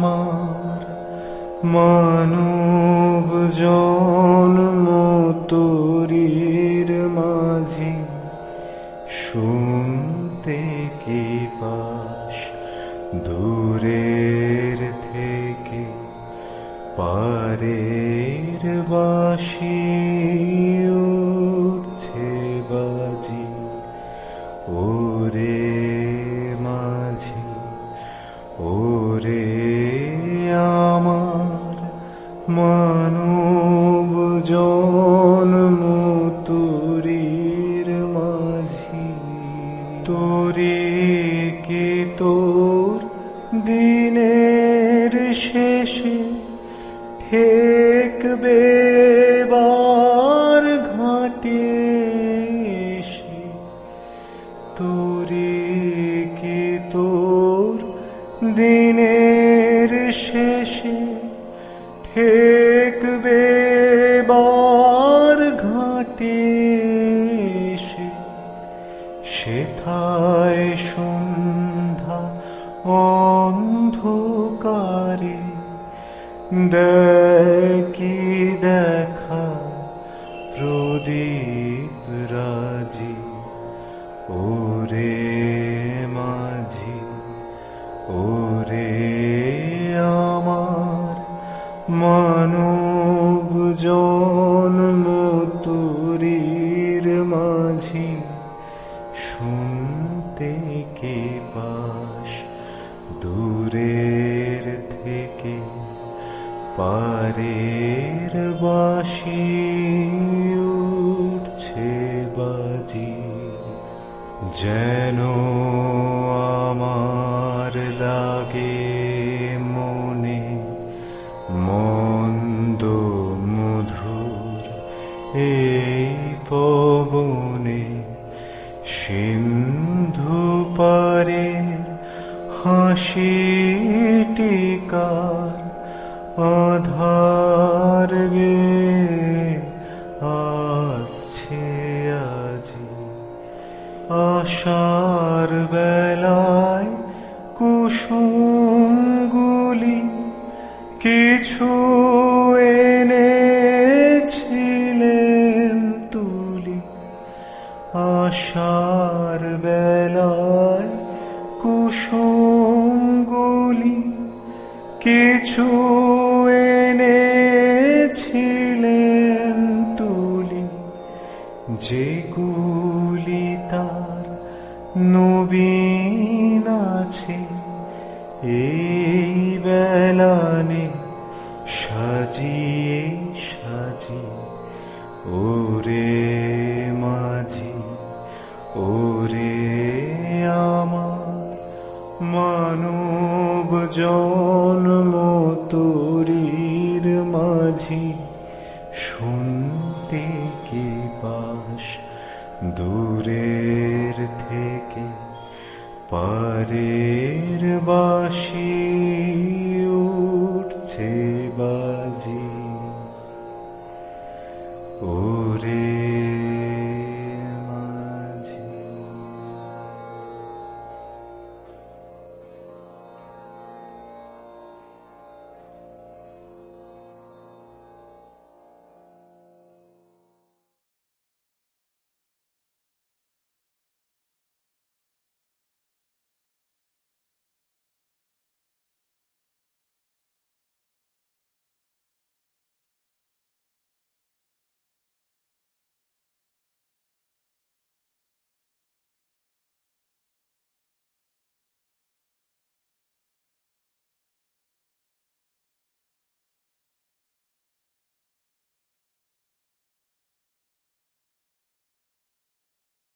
আমার মানব জন্ম তোরির মাঝি, শুনতে কি পাস দূরের থেকে পারের বাঁশি উঠছে বাজি। ওরে মাঝি, ওরে আমার মানব জন্ম তোরির মাঝি। তোরি কি তোর দিনের শেষে ঠেকবে বার ঘাটে এসে? তোরি কি তোর দিনের শেষে ঠেকবে বার ঘাটে এসে? সেথায় সন্ধ্যা অন্ধকারে দেখি দেখা প্রদীপ রাজি। ওরে মাঝি, ওরে আমার মানব জন্ম তোরির মাঝি, শুনতে কি পাস দূরের থেকে পারের বাঁশি উঠছে বাজি? যেন আমার লাগে মনে মন্দ মধুর এই পবনে, সিন্ধু পারের হাসিটিকার আধার বেয়ে আসছে আজি। আশার বেলায় কুসুমগুলি কিছু এনেছিলেন তুলি। আশার বেলায় কুসুমগুলি কিছু এনেছিলেন তুলি, যেগুলি তার নবীন আছে এই বেলানে সাজিয়ে সাজিয়ে। ওরে মাঝি, ওরে আমার মানব জন্ম তোরির মাঝি, শুনতে কি পাস দূরের থেকে পারের বাঁশি